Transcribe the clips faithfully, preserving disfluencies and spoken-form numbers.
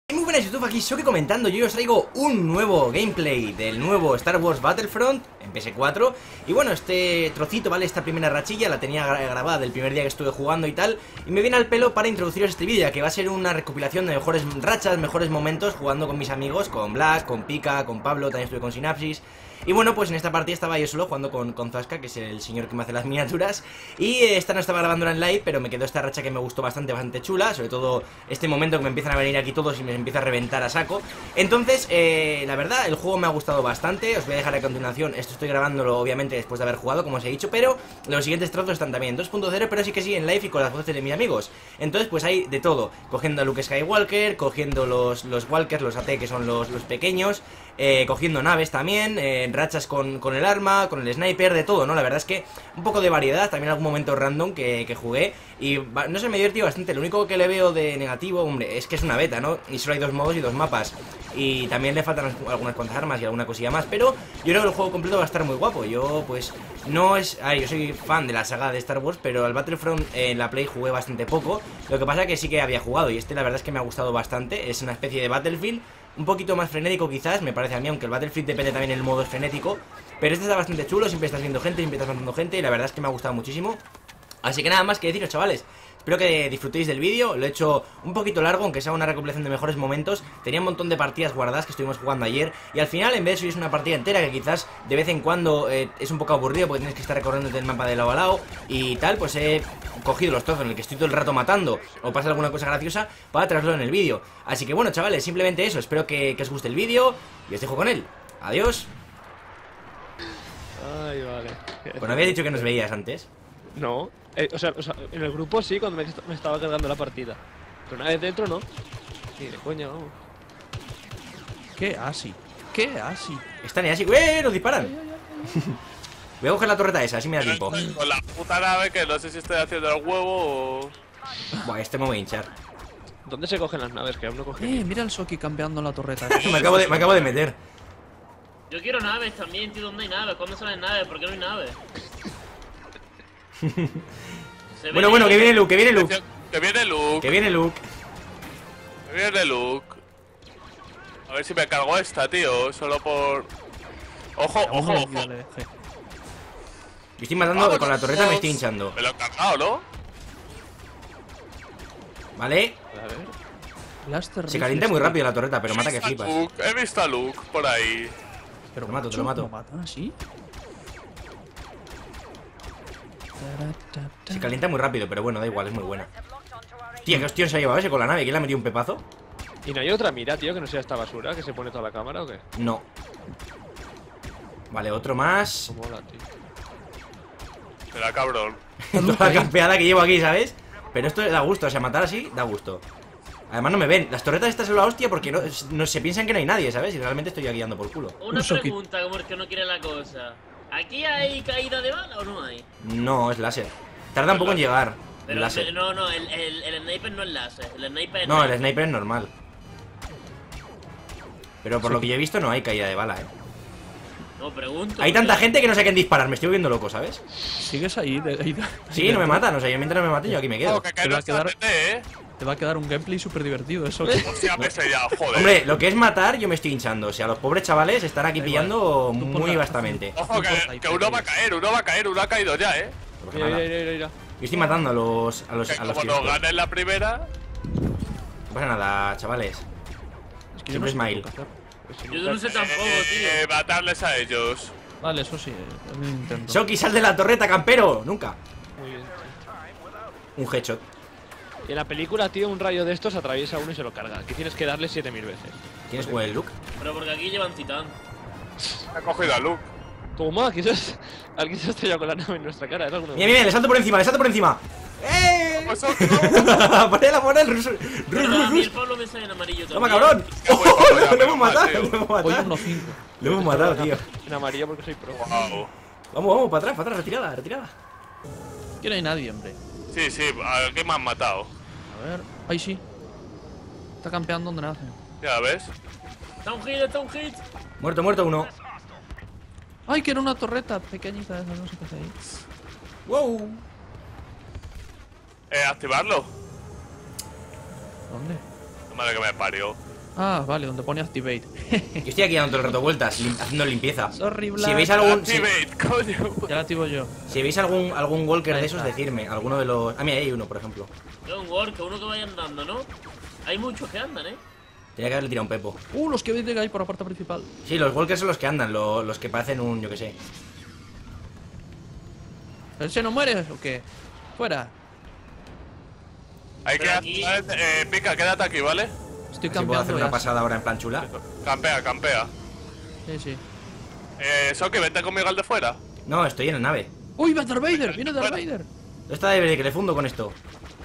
Muy buenas YouTube, aquí Shoki comentando. Yo os traigo un nuevo gameplay del nuevo Star Wars Battlefront en P S cuatro. Y bueno, este trocito, ¿vale? Esta primera rachilla la tenía grabada del primer día que estuve jugando y tal. Y me viene al pelo para introduciros este vídeo, ya que va a ser una recopilación de mejores rachas, mejores momentos jugando con mis amigos, con Black, con Pika, con Pablo, también estuve con Synapsis. Y bueno, pues en esta partida estaba yo solo jugando con, con Zaska, que es el señor que me hace las miniaturas. Y eh, esta no estaba grabándola en live, pero me quedó esta racha que me gustó bastante, bastante chula. Sobre todo este momento que me empiezan a venir aquí todos y me empieza a reventar a saco. Entonces, eh, la verdad, el juego me ha gustado bastante. Os voy a dejar a continuación, esto estoy grabándolo obviamente después de haber jugado, como os he dicho. Pero los siguientes trozos están también en dos punto cero, pero sí que sí en live y con las voces de mis amigos. Entonces, pues hay de todo, cogiendo a Luke Skywalker, cogiendo los, los Walkers, los A T que son los, los pequeños, eh, cogiendo naves también, eh, rachas con, con el arma, con el sniper, de todo, ¿no? La verdad es que un poco de variedad, también algún momento random que, que jugué. Y no sé, me he divertido bastante. Lo único que le veo de negativo, hombre, es que es una beta, ¿no? Y solo hay dos modos y dos mapas. Y también le faltan algunas cuantas armas y alguna cosilla más. Pero yo creo que el juego completo va a estar muy guapo. Yo, pues, no es... A ver, yo soy fan de la saga de Star Wars, pero al Battlefront eh, en la Play jugué bastante poco. Lo que pasa es que sí que había jugado y este la verdad es que me ha gustado bastante. Es una especie de Battlefield, un poquito más frenético quizás, me parece a mí, aunque el Battlefield depende también del modo frenético. Pero este está bastante chulo, siempre estás viendo gente, siempre estás matando gente y la verdad es que me ha gustado muchísimo. Así que nada más que deciros, chavales. Espero que disfrutéis del vídeo. Lo he hecho un poquito largo, aunque sea una recopilación de mejores momentos. Tenía un montón de partidas guardadas que estuvimos jugando ayer. Y al final, en vez de subir una partida entera, que quizás de vez en cuando eh, es un poco aburrido porque tienes que estar recorriendo el mapa de lado a lado y tal, pues he cogido los trozos en el que estoy todo el rato matando o pasa alguna cosa graciosa para traerlo en el vídeo. Así que bueno, chavales, simplemente eso. Espero que, que os guste el vídeo y os dejo con él. Adiós. Ay, vale. Bueno, había dicho que nos veías antes. No, eh, o, sea, o sea, en el grupo sí, cuando me, me estaba cargando la partida. Pero una vez dentro no. Ni de coña, vamos. ¿Qué así? ¿Qué así? Están ahí así. ¡Eh! ¡Nos disparan! Voy a coger la torreta esa, así me da tiempo. Con la puta nave que no sé si estoy haciendo el huevo o... Buah, este me voy a hinchar. ¿Dónde se cogen las naves? Que aún no cogí. Eh, mira el Shoki cambiando la torreta. me, acabo de, me acabo de meter. Yo quiero naves también, tío. ¿Dónde hay naves? ¿Cuándo salen naves? ¿Por qué no hay naves? Bueno, bueno, que viene Luke, que viene Luke. Que viene Luke. Que viene Luke. Que viene Luke. A ver si me cargo esta, tío. Solo por... Ojo, ojo, ojo. Yo le dejé. Yo estoy matando, Vamos, con la torreta me estoy hinchando. Me lo he cargado, ¿no? ¿Vale? A ver. Blaster Se calienta muy rápido la torreta, pero mata que He visto flipas. a Luke, he visto a Luke por ahí. Pero Te lo mato, te lo mato. ¿Lo matan así? Se calienta muy rápido, pero bueno, da igual, es muy buena. Tía, ¿qué hostión se ha llevado ese con la nave? ¿Quién le ha metido un pepazo? ¿Y no hay otra mira, tío, que no sea esta basura que se pone toda la cámara o qué? No. Vale, otro más. ¿Cómo mola, tío? Será cabrón. Toda la campeada que llevo aquí, ¿sabes? Pero esto da gusto, o sea, matar así da gusto. Además no me ven. Las torretas estas son la hostia porque no, no se piensan que no hay nadie, ¿sabes? Y realmente estoy aquí dando por culo. Una Un soqui- pregunta, como el que no quiere la cosa. ¿Aquí hay caída de bala o no hay? No, es láser. Tarda un poco en llegar. El Pero láser. no, no, el, el, el sniper no es láser. El sniper es No, el láser. sniper es normal. Pero por lo que yo he visto no hay caída de bala, eh. No, pregunto. Hay tanta porque- gente que no sé a quién disparar, me estoy volviendo loco, ¿sabes? Sigues ahí. de- ahí de- Sí, no me matan, o sea, yo mientras no me maten yo aquí me quedo. Oh, que cae Te va a nuestra quedar- T T, eh. Te va a quedar un gameplay súper divertido eso. Hostia, me sé ya, joder. Hombre, lo que es matar yo me estoy hinchando, o sea, los pobres chavales están aquí Da igual. pillando Tú pon muy la- vastamente. Ojo, que, que uno va a caer, uno va a caer, uno ha caído ya, eh. No pasa Mira, nada. mira, mira, mira. Yo estoy matando a los a los, Que a los como tíos. nos ganen la primera... No pasa nada, chavales. Es que Siempre yo no sé smile. qué hacer. Pues si Yo nunca- no sé tampoco, Eh, tío. matarles a ellos. Vale, eso sí. También intento. Shoki, sal de la torreta, campero. Nunca. Muy bien. Un headshot. Y en la película, tío, un rayo de estos atraviesa a uno y se lo carga. Aquí tienes que darle siete mil veces. ¿Quién es el Luke? Pero porque aquí llevan titán. Ha cogido a Luke. ¿Cómo? Quizás alguien se ha estrellado con la nave en nuestra cara. ¿Era alguno? Mira, mira, le salto por encima, le salto por encima. ¡Eh! Pues son- no, ¡Ponela, ponela! ¡Rus, rus, Pero a rus, mí el rus! Pablo me sale en amarillo ¡Toma, también. cabrón! Ya voy, ya voy, ya ¡Lo hemos menos mal, matado! tío. ¡Lo hemos Voy matado! uno cinco. Lo hemos matado, tío. En amarillo porque soy pro. Wow. Vamos, vamos, para atrás, para atrás, retirada, retirada. Aquí no hay nadie, hombre. Sí, sí, ¿a qué me han matado? A ver. Ahí sí. Está campeando donde nace. Ya ves. Está un hit, está un hit. Muerto, muerto uno. Ay, que era una torreta pequeñita esa, no sé qué hace ahí. ¡Wow! Eh, activarlo. ¿Dónde? Madre que me parió. Ah, vale, donde pone activate. Yo estoy aquí dando todo el rato vueltas, lim- haciendo limpieza. Sorry, Black. Si veis algún... Si, Activate, coño. Ya la activo yo. si veis algún, algún walker Ahí de esos, está. decirme. Alguno de los... Ah, mira, ahí hay uno, por ejemplo. Es un work, uno que vaya andando, ¿no? Hay muchos que andan, ¿eh? Tenía que haberle tirado un pepo. Uh, los que veis de ahí por la puerta principal. Sí, los walkers son los que andan, lo- los que parecen un... yo qué sé. ¿Ese no muere o qué? Fuera. Hay que Pero aquí- activar, eh, Pica, quédate aquí, ¿vale? Estoy Si puedo hacer cambiando una ya. pasada ahora en plan chula. Campea, campea. Sí, sí. Eh, Soki, vente conmigo al de fuera. No, estoy en la nave. ¡Uy, va Darth Vader! ¡Viene Darth Fuera. Vader! Está de que le fundo con esto.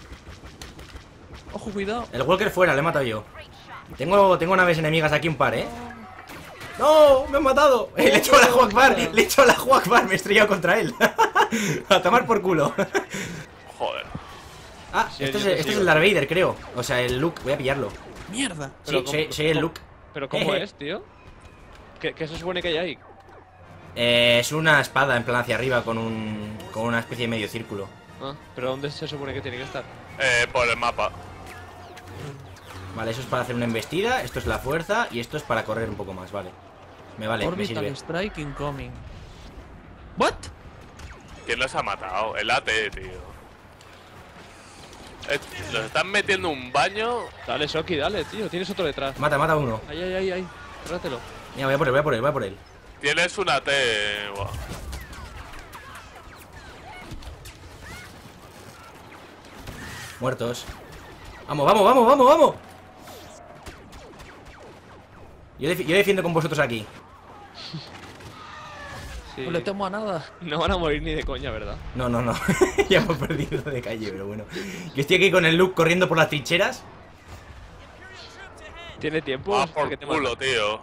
Ojo, cuidado. El walker fuera, le he matado yo. Tengo, tengo naves enemigas aquí un par, ¿eh? ¡No! ¡Me han matado! Le he hecho la Huakbar, le he hecho la Huakbar, me he estrellado contra él. A tomar por culo. Joder. Ah, Sí, esto es, yo te esto es sigo. el Darth Vader, creo. O sea, el Luke, voy a pillarlo. ¡Mierda! Sí, Pero soy, ¿cómo- soy el cómo- Luke. Pero ¿cómo es, tío? ¿Qué, ¿Qué se supone que hay ahí? Eh, es una espada en plan hacia arriba con un con una especie de medio círculo. Ah, pero ¿dónde se supone que tiene que estar? Eh, por el mapa. Vale, eso es para hacer una embestida, esto es la fuerza y esto es para correr un poco más, vale. Me vale, me Orbital sirve. Strike incoming. ¿What? ¿Quién los ha matado? El A T, tío. Eh, los están metiendo un baño. Dale, Soki, dale, tío. Tienes otro detrás. Mata, mata a uno. Ahí, ahí, ahí, ahí. Trátelo. Mira, voy a por él, voy a por él, voy a por él. Tienes un A T. Buah. Muertos. Vamos, vamos, vamos, vamos, vamos. Yo, defi- yo defiendo con vosotros aquí. Sí. No le temo a nada. No van a morir ni de coña, ¿verdad? No, no, no. Ya hemos perdido de calle, pero bueno. Yo estoy aquí con el Luke corriendo por las trincheras. ¿Tiene tiempo? Ah, ¿Hasta por que te culo, mata? tío.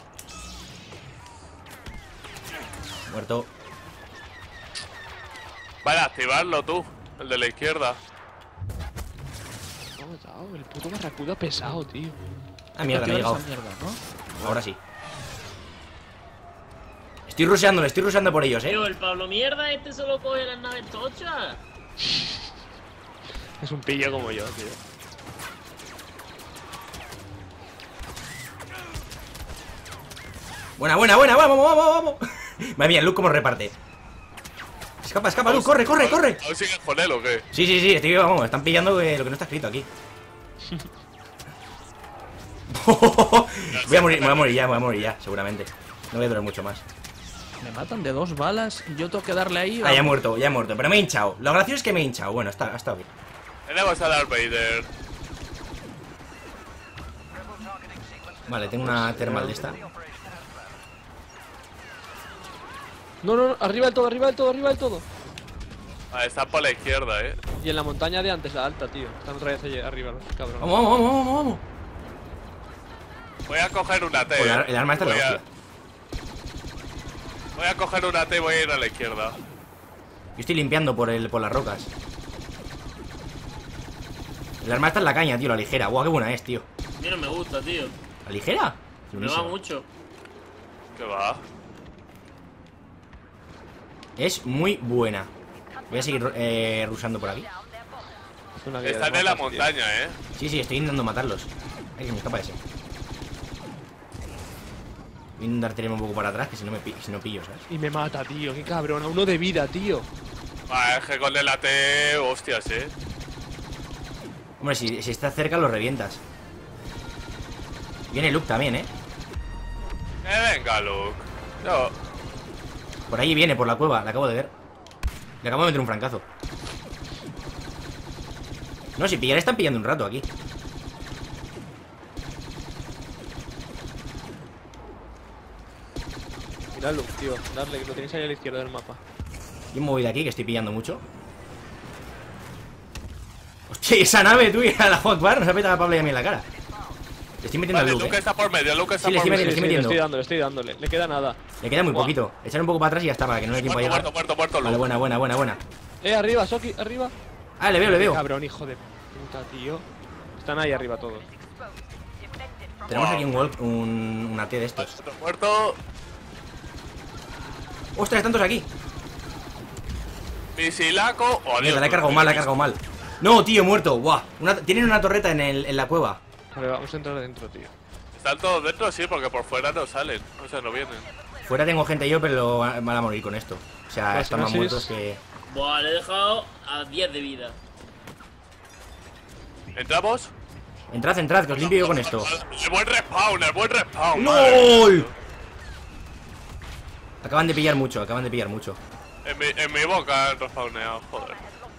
Muerto. Vale, activarlo tú. El de la izquierda. No, chao, el puto barracuda pesado, tío. Ah, mierda, me he Activar llegado. esa mierda, ¿no? Ahora sí. Estoy rusheándolo, estoy rusheando por ellos, eh. Tío, el Pablo mierda este solo coge las naves tochas. Es un pillo como yo, tío. Buena, buena, buena, vamos, vamos, vamos, vamos. Madre mía, el Luke cómo reparte. Escapa, escapa, Luke, corre, corre, corre. ¿Aún sigues con él o qué? Sí, sí, sí, estoy, vamos, están pillando eh, lo que no está escrito aquí. Voy a morir, me voy a morir ya, me voy a morir ya, seguramente. No voy a durar mucho más. Me matan de dos balas y yo tengo que darle ahí. Ah, ya he vamos. muerto, ya he muerto, pero me he hinchado. Lo gracioso es que me he hinchado. Bueno, está, ha estado bien. Tenemos a Darth Vader. Vale, tengo una termal de esta. No, no, no, arriba del todo, arriba del todo, arriba del todo. Ah, están por la izquierda, eh. Y en la montaña de antes, la alta, tío. Están otra vez allí arriba, los cabrones. Vamos, vamos, vamos, vamos, vamos. Voy a coger un A T. Pues el, el arma está en la voy, a, hostia. voy a coger un A T y voy a ir a la izquierda. Yo estoy limpiando por el, por las rocas. El arma está en la caña, tío, la ligera. Guau, qué buena es, tío. A mí no me gusta, tío. ¿La ligera? Me va Buenísima. mucho. ¿Qué va? Es muy buena. Voy a seguir eh, rusando por aquí. Es una guerra Están de en la mapas, tío. montaña, eh. Sí, sí, estoy intentando matarlos. Ay, que me escapa ese. Voy a intentar tirarme un poco para atrás, que si no, me pi- si no pillo, ¿sabes? Y me mata, tío. Qué cabrón. A uno de vida, tío. Ah, es que con el A T, hostias, eh. Hombre, si, si está cerca lo revientas. Viene Luke también, ¿eh? Eh, venga, Luke. Yo. Por ahí viene, por la cueva, la acabo de ver. Le acabo de meter un francazo. No, si pillar están pillando un rato aquí. Miradlo, tío. Darle, que lo tenéis ahí a la izquierda del mapa. Yo me voy de aquí, que estoy pillando mucho. Hostia, y esa nave, tú, y a la Hotbar nos ha petado a Pablo y a mí en la cara. Le estoy metiendo Vale, al Luke Luke, ¿eh? está por medio, Luke está Sí, le por estoy medio. metiendo, Sí, sí, le metiendo. estoy dándole, estoy dándole. Le queda nada. Le queda muy Buah. poquito. Echar un poco para atrás y ya está, para que no le dé tiempo a Muerto, llegar. muerto, muerto, muerto, Vale, Luke. buena, buena, buena, buena. Eh, arriba, Soki, arriba. Ah, le veo, le veo. Cabrón, hijo de puta, tío. Están ahí arriba todos. Tenemos aquí un walk, un, una T de estos. Muerto, muerto. ¡Ostras, tantos aquí! Misilaco. Oh, Mierda, Dios, la he cargado mal, la he cargado mal. No, tío, muerto. Buah. Una- tienen una torreta en, el, en la cueva. Vale, vamos a entrar adentro, tío. Están todos dentro, sí, porque por fuera no salen. O sea, no vienen. Fuera tengo gente yo, pero van a morir con esto. O sea, Pues están no, más sí muertos es- que... Buah, le he dejado a diez de vida. ¿Entramos? Entrad, entrad, que os limpio yo con esto. El buen respawn, el buen respawn. madre ¡LOL! mía. Acaban de pillar mucho, acaban de pillar mucho. En mi, en mi boca han respawneado, joder.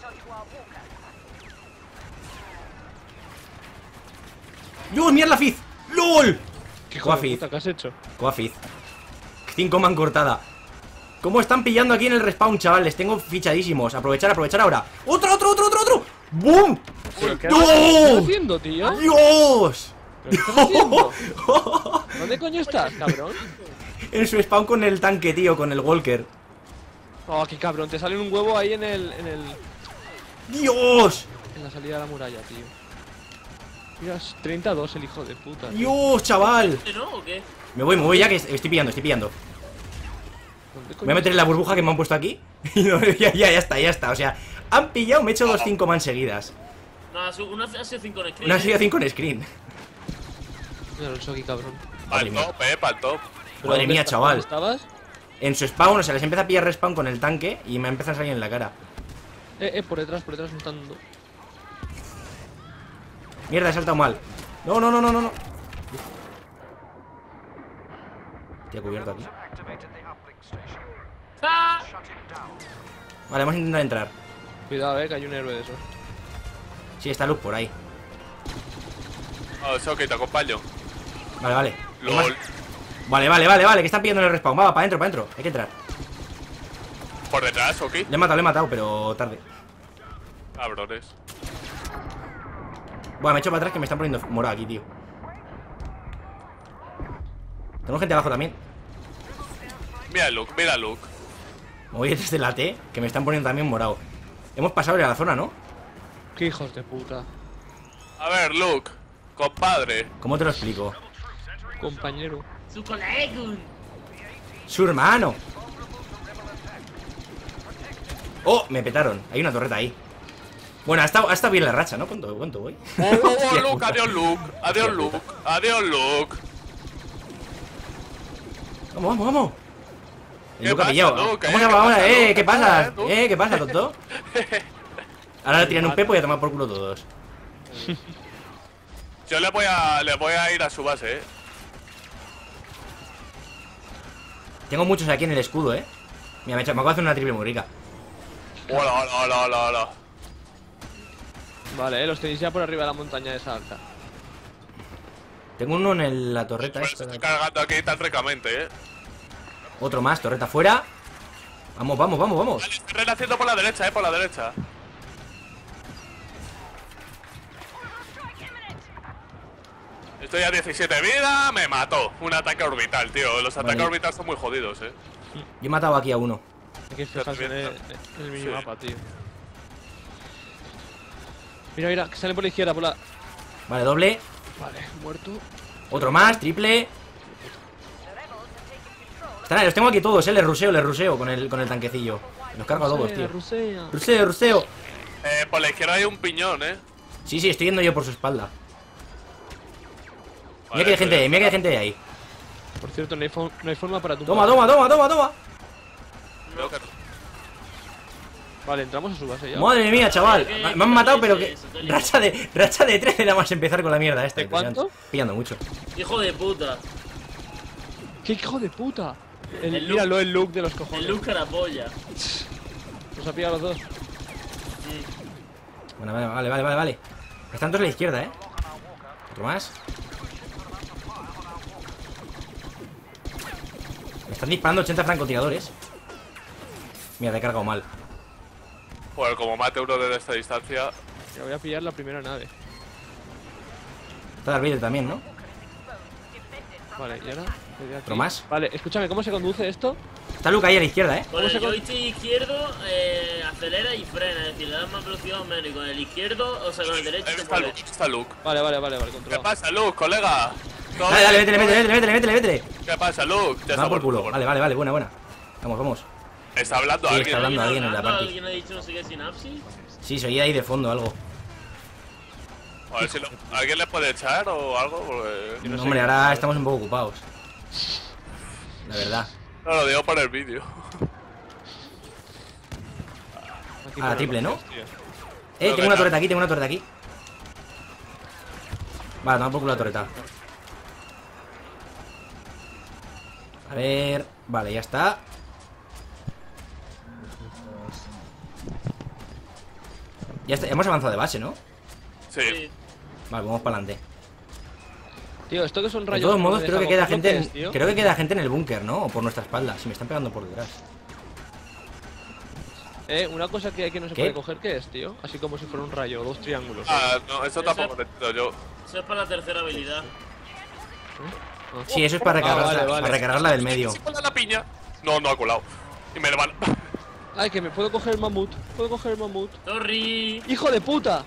¡Dios, mirad la Fizz! ¡LOL! ¿Qué hijo de Coafiz. puta que has hecho? Coafiz. cinco man cortada. ¿Cómo están pillando aquí en el respawn, chavales? Tengo fichadísimos. Aprovechar, aprovechar ahora. ¡Otro, otro, otro, otro, otro! ¡Bum! ¿Pero qué ¡No! estás haciendo, tío? ¡Dios! ¿Pero qué estás haciendo? ¿Dónde coño estás, cabrón? En su spawn con el tanque, tío, con el Walker. Oh, qué cabrón, te sale un huevo ahí en el, en el... ¡Dios! En la salida de la muralla, tío. Mira, es treinta a dos el hijo de puta. tío. ¡Dios, chaval! ¿No o qué? Me voy, me voy ya que estoy pillando, estoy pillando. ¿Dónde Me coño voy a meter en la burbuja que me han puesto aquí. Y no, ya, ya, ya está, ya está. O sea, han pillado, me he hecho dos cinco man seguidas. No, ha sido- una ha sido cinco en screen. Una ¿eh? serie cinco en screen. Mira, el Shoki, cabrón. Para Madre el mía. top, eh, para el top. ¿Pero Madre dónde mía, estás? chaval. ¿Dónde estabas? En su spawn, o sea, les empieza a pillar respawn con el tanque y me empiezan a salir en la cara. Eh, eh, por detrás, por detrás me están dando. Mierda, he saltado mal. No, no, no, no, no, no. Estoy cubierto aquí. ¡Ah! Vale, vamos a intentar entrar. Cuidado, eh, que hay un héroe de esos. Sí, está Luke por ahí. Oh, eso que te acompaño. Vale, vale. Hay LOL. más- Vale, vale, vale, vale, que están pillando en el respawn. Va, para adentro, para adentro. Hay que entrar. Por detrás, ok. Le he matado, le he matado, pero tarde. Cabrones. Bueno, me he hecho para atrás que me están poniendo morado aquí, tío. Tengo gente abajo también. Mira Luke, mira Luke. Me voy desde la T, que me están poniendo también morado. Hemos pasado ya la zona, ¿no? Qué hijos de puta. A ver, Luke. Compadre. ¿Cómo te lo explico? Compañero. ¡Su colega! ¡Su hermano! ¡Oh! Me petaron. Hay una torreta ahí. Bueno, ha estado, ha estado bien la racha, ¿no? ¿Cuánto, cuánto voy? Oh, oh, Hostia Luke, puta. adiós Luke. Adiós Luke. Adiós Luke. Vamos, vamos, vamos. El ¿Qué Luke ha pasa, pillado. Luke? ¿Cómo ¿Eh? se llama ¿Qué ahora? pasa, ¿Eh? Luke? ¿Qué pasa? ¿Qué pasa, ¿Eh? ¿Qué pasa, tonto? Ahora le tiran un pepo y a tomar por culo todos. Yo le voy a, le voy a ir a su base, eh. Tengo muchos aquí en el escudo, ¿eh? Mira, me, he hecho- me acabo de hacer una triple muy rica. Hola, hola, hola, hola, hola. Vale, eh, los tenéis ya por arriba de la montaña esa alta. Tengo uno en el- la torreta Pues esta. estoy cargando aquí tan ricamente, eh. Otro más, torreta fuera. Vamos, vamos, vamos, vamos. Vale, estoy renaciendo por la derecha, eh, por la derecha. Estoy a diecisiete de vida, me mató. Un ataque orbital, tío. Los ataques Vale. orbitales son muy jodidos, eh. Yo he matado aquí a uno. Hay que fijarse en el, también. en el minimapa, tío. Mira, mira, que sale por la izquierda, por la... Vale, doble. Vale, muerto. Otro más, triple. Están, los tengo aquí todos, eh. Les ruseo, les ruseo con el, con el tanquecillo. Los cargo a todos, Rusea, tío. rusea. Ruseo, ruseo. Eh, por la izquierda hay un piñón, eh. Sí, sí, estoy yendo yo por su espalda. Vale, Mira que hay gente, pues- mira que hay gente ahí. Por cierto, no hay, fo- no hay forma para tu... Toma, toma, toma, toma, toma. Creo que- Vale, entramos a su base ya. Madre mía, chaval. ¿Qué- Me qué han matado, tal pero ese- que. ese satélite? Racha de, racha de trece nada más empezar con la mierda esta. ¿De impresionante. cuánto? Pillando mucho. ¡Hijo de puta! ¡Qué hijo de puta! El, El look- míralo, el look de los cojones. El Luke carapolla. Nos ha pillado a los dos. Bueno, vale, vale, vale, vale, vale. Están todos a la izquierda, eh. Otro más. Me están disparando ochenta francotiradores. Mira, te he cargado mal. Joder, como mate uno desde esta distancia. Ya voy a pillar la primera nave. Está Darth Vader también, ¿no? Vale, y ahora... le doy aquí. ¿Otro más? Vale, escúchame, ¿cómo se conduce esto? Está Luke ahí a la izquierda, eh. Con el se con- joystick izquierdo eh, acelera y frena, es decir, le das más velocidad o menos. Y con el izquierdo, o sea, con el derecho Ahí te está mueves. Luke, está Luke. Vale, vale, vale, vale, ¿Qué controlado. pasa, Luke, colega? ¿Todo Dale, dale, bien? métele, métele, métele, métele, métele, métele. ¿Qué pasa, Luke? Ya Toma por está culo. muerto. Vale, vale, vale, buena, buena. Vamos, vamos. Está hablando Sí, alguien. está hablando. alguien en la hablando? party. ¿Alguien ha dicho no sé qué sinapsis? Sí, se oía ahí de fondo algo. A ver si lo- alguien le puede echar o algo. Porque... No, hombre, ahora estamos un poco ocupados. La verdad. No, lo digo por el vídeo. Aquí Ah, por triple, el ¿no? tío. Eh, tengo una torreta aquí, tengo una torreta aquí. Vale, toma por culo la torreta. A ver... Vale, ya está. Ya está, hemos avanzado de base, ¿no? Sí. Sí. Vale, vamos para adelante. Tío, esto que son De rayos. todos que no modos, me creo que deja queda coger, gente ¿lo que en, es, tío? creo que queda gente en el búnker, ¿no? O por nuestra espalda. Si me están pegando por detrás. Eh, una cosa que aquí no se ¿Qué? puede coger, ¿qué es, tío? Así como si fuera un rayo, dos triángulos. Ah, no, eso Eso- tampoco lo entiendo yo. Eso es para la tercera habilidad. Ah. Sí, eso es para Ah, recargarla, vale, vale. para recargarla del medio. ¿Si cola la piña? No, no ha colado. Y me lo van. Ay, que me puedo coger el mamut. Puedo coger el mamut. Sorry. ¡Hijo de puta!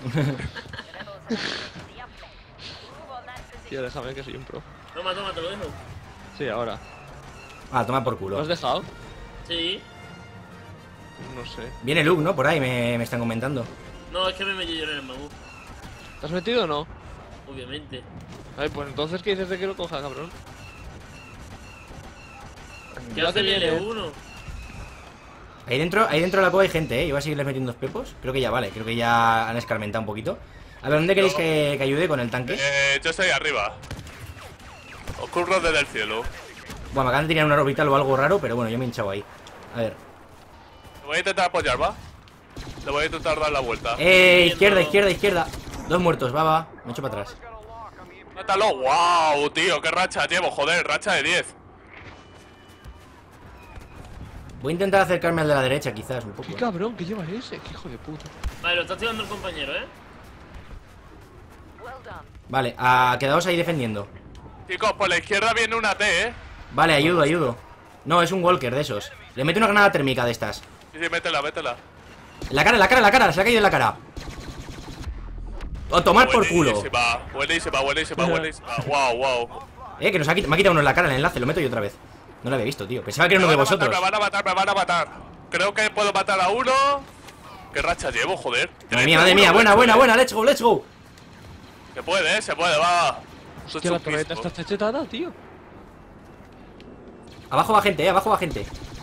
Tío, déjame que soy un pro. Toma, toma, te lo dejo. Sí, ahora. Ah, toma por ¿Lo culo. has dejado? Sí. No sé. Viene Luke, ¿no? Por ahí me, me están comentando. No, es que me metí yo en el mamut. ¿Te has metido o no? Obviamente. Ay, pues entonces, ¿qué dices de que lo coja, cabrón? ¿Qué Ya hace te el viene. L uno? Ahí dentro, ahí dentro de la cueva hay gente, ¿eh? Iba a seguirles metiendo dos pepos. Creo que ya vale, creo que ya han escarmentado un poquito. A ver, ¿dónde queréis que, que ayude con el tanque? Eh, yo estoy arriba. Ocurro desde el cielo. Bueno, me acaban de tirar una orbital o algo raro, pero bueno, yo me he hinchado ahí. A ver. Le voy a intentar apoyar, ¿va? Le voy a intentar dar la vuelta. Eh, izquierda, izquierda, izquierda. Dos muertos, va, va. Me echo para atrás. ¡Mátalo! ¡Wow, tío! ¡Qué racha llevo! Joder, racha de diez. Voy a intentar acercarme al de la derecha, quizás, un poco. ¡Qué ¿eh? cabrón! ¿Qué lleva ese? ¡Qué hijo de puta! Vale, lo está tirando el compañero, ¿eh? Vale, ah, quedaos ahí defendiendo. Chicos, por la izquierda viene una T, ¿eh? Vale, ayudo, ayudo. No, es un walker de esos. Le meto una granada térmica de estas. Sí, sí, métela, métela. En la cara, en la cara, en la cara, se le ha caído en la cara. O tomar por culo. Buenísima, buenísima, buenísima, buenísima. Wow, wow. Eh, que nos ha quitado, me ha quitado uno en la cara el enlace, lo meto yo otra vez. No lo había visto, tío. Pensaba que era uno de Me van a matar, vosotros. me van a matar, me van a matar. Creo que puedo matar a uno. ¿Qué racha llevo, joder? Madre mía, madre mía, buena, buena, buena, let's go, let's go. Se puede, eh, se puede, va. Esto es Hostia, la un torreta pisco. está chetada, tío. Abajo va gente, eh, abajo va gente.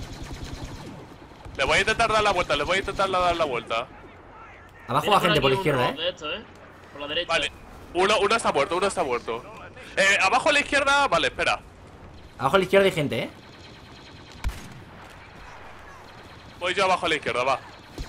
Le voy a intentar dar la vuelta, le voy a intentar dar la vuelta. Abajo Viene va gente por la aquí izquierda, uno eh. de estos, ¿eh? Por la derecha. Vale, uno, uno está muerto, uno está muerto. Eh, abajo a la izquierda, vale, espera. Abajo a la izquierda hay gente, eh. Voy yo abajo a la izquierda, va.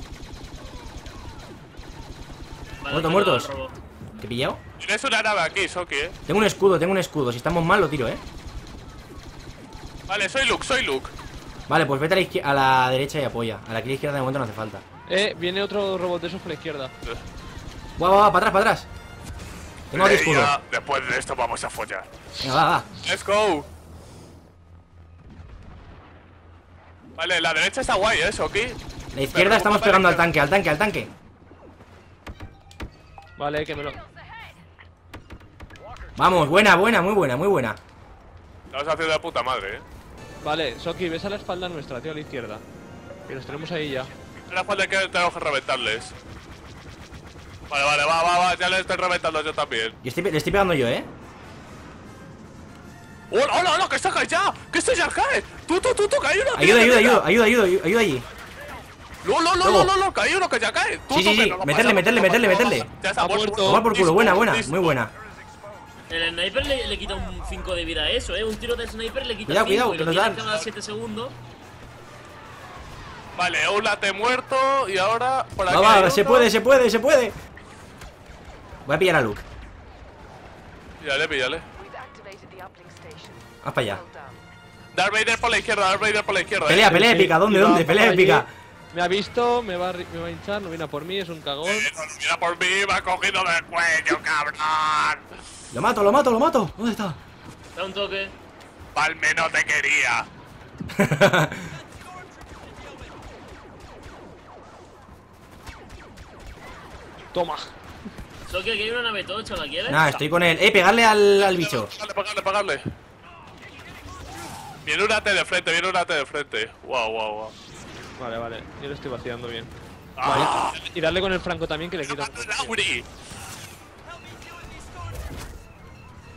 Vale, ¿Muertos, me muertos? lo robo. ¿Te he pillado? Tienes una nave aquí, Soki, eh. Tengo un escudo, tengo un escudo. Si estamos mal, lo tiro, eh. Vale, soy Luke, soy Luke. Vale, pues vete a la, izquier- a la derecha y apoya. A la aquí a la izquierda de momento no hace falta. Eh, viene otro robot de esos por la izquierda. Va, va, va, para atrás, para atrás. Tengo aquí Eh, escudo. ya, después de esto vamos a follar. Venga, va, va. Let's go. Vale, la derecha está guay, eh, Soki. La izquierda estamos pegando al tanque, al tanque, al tanque. Vale, que me lo. Vamos, buena, buena, muy buena, muy buena. Estamos haciendo de puta madre, eh. Vale, Soki, ves a la espalda nuestra, tío, a la izquierda. Que los tenemos ahí ya. Ahora falta que tenemos que reventarles. Vale, vale, va, va, va, ya les estoy reventando yo también. Yo estoy, le estoy pegando yo, eh. ¡Hola, hola, hola! ¡Que está ya! ¡Que esto ya cae! ¡Tú, tú, tú, tú! ¡Que hay uno! Ayuda, ayuda, mira, ayuda, ayuda, ayuda, ayuda allí. ¡No, no, no, Luego. no, no, no! ¡Que hay uno que ya cae! ¡Tú, Sí, tú, sí, que sí. no lo Meterle, pasamos, meterle, no lo meterle, pasamos. meterle. Ya está Ha muerto. muerto. Tomar por culo, buena, buena, Listo. muy buena. El sniper le, le quita un cinco de vida a eso, ¿eh? Un tiro de sniper le quita Cuidado, cinco cuidado, y que lo nos tienes dan. cada siete segundos. Vale, un late muerto y ahora por aquí. Va, hay va, se uno. puede, se puede, se puede. Voy a pillar a Luke. Píllale, píllale. Haz para allá. Darth Vader por la izquierda, Darth Vader por la izquierda. Pelea, eh. pelea épica, ¿dónde, Y va dónde? por Pelea allí. épica. Me ha visto, me va, a ri- me va a hinchar, no viene a por mí, es un cagón. Eh, no, mira por mí, me ha cogido del cuello, cabrón. Lo mato, lo mato, lo mato. ¿Dónde está? Da un toque. Palme no te quería. Toma. Soki, aquí hay una nave tocha, ¿la quieres? Nah, estoy con él. Eh, pegarle al, al bicho. Pagarle, pagarle, pagarle. Viene un ate de frente, viene un ate de frente. Wow, wow, wow. Vale, vale, yo lo estoy vaciando bien. Ah, Y darle con el franco también que le quita un... Lauri.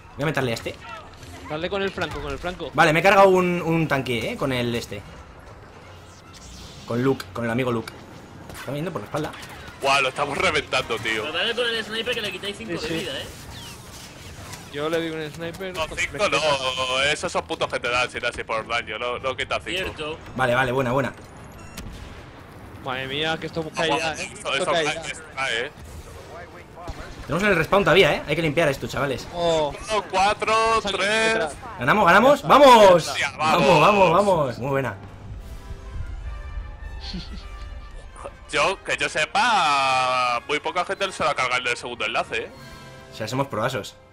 Voy a meterle a este. Dale con el franco, con el franco. Vale, me he cargado un, un tanque, eh, con el este. Con Luke, con el amigo Luke. Está viendo por la espalda. Guau, lo estamos reventando, tío. Pero dale con el sniper que le quitáis cinco Sí, de sí. vida, eh. Yo le doy un sniper. No, me cinco quita- no, esos son puntos que te dan sin así por daño, no, no quita cinco. Cierto. Vale, vale, buena, buena. Madre mía, que esto cae Guau, ya, eh. eso, Esto eso cae cae, ya. eso cae, eh. Tenemos el respawn todavía, eh. Hay que limpiar esto, chavales. Oh, Uno, cuatro, sale tres. detrás. ¿Ganamos, ganamos? ¡Vamos! Hostia, Vamos, vamos. vamos, vamos. Muy buena. Yo, que yo sepa, muy poca gente se va a cargar el segundo enlace, eh. O sea, somos proasos.